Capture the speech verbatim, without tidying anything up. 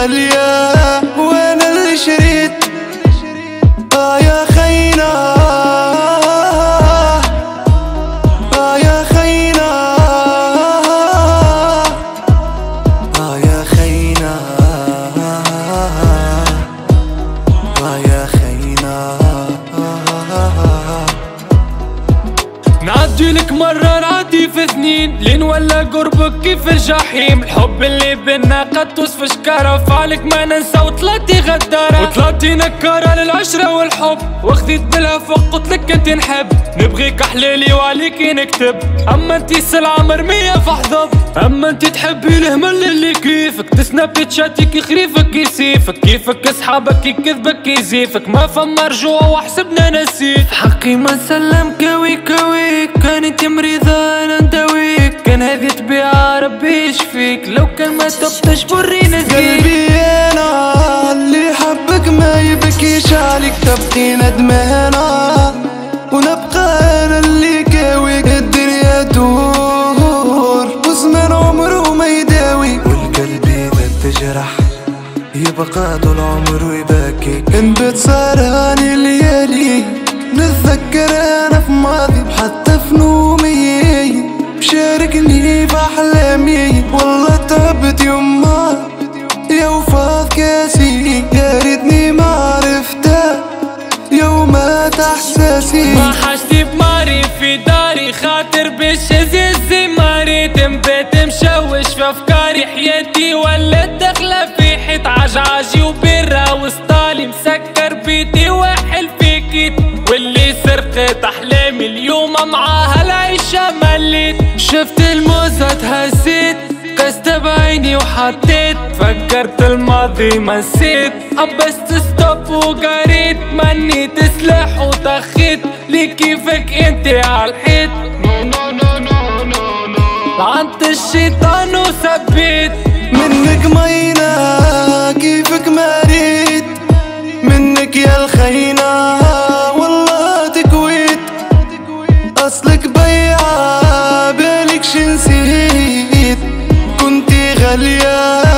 غالية وانا اللي شريت. اه يا خينا اه يا خينا اه يا خينا اه يا خينا. نعدي لك مرة نعدي في اثنين، لين ولا قربك كيف الجحيم. الحب اللي بينا قد توصف شكارة، فعلك ما ننسى وطلعتي غدارة وطلعتي نكارة للعشرة والحب. وخذيت بالهفق قلتلك انت نحب، نبغيك احلالي وعليكي نكتب. اما انتي سلعة مرمية في حظب، اما انتي تحبي الهمل اللي كيفك. تسنبي تشاتيك خريفك يسيفك، كيفك اصحابك يكذبك يزيفك. ما فما رجوع وحسبنا نسيت، حقي ما نسلم كوي كوي. كان انت مريضة انا نداويك، كان هذي طبيعة ربي يشفيك. لو كان ما تبتش بري نزيك. قلبي انا اللي حبك ما يبكيش عليك، تبقي ندمانة ونبقى انا اللي كاويك. الدنيا تدور وزمن عمره ما يداوي، والقلب اذا تجرح يبقى طول عمره يبكيك. ان بتسهراني الليالي نتذكر انا في ماضي، حتى في نومي مشاركني في احلامي. والله تعبت يما يا وفاض كاسي، يا ريتني ما عرفته يومات احساسي. ما حشتي بماري في داري، خاطر بالشزيزي ماري. تنبات مشوش في افكاري، حياتي ولات داخله في حيط عجعجي وبرا وسطالي. مسكر بيتي واحل في كيت، واللي سرقت احلامي اليوم معاها العيشه مليت. شفت الموزة تهزيت، قست بعيني وحطيت. فكرت الماضي مسيت، عبست ستوب وقريت. منيت سلاح وطخيت لي كيفك انتي عالحيط. لعنت الشيطان وثبيت منك مينا كيفك ما ريت، منك يا الخينا والله تكويت. اصلك بيعة بالك شنسيت، كنتي غالية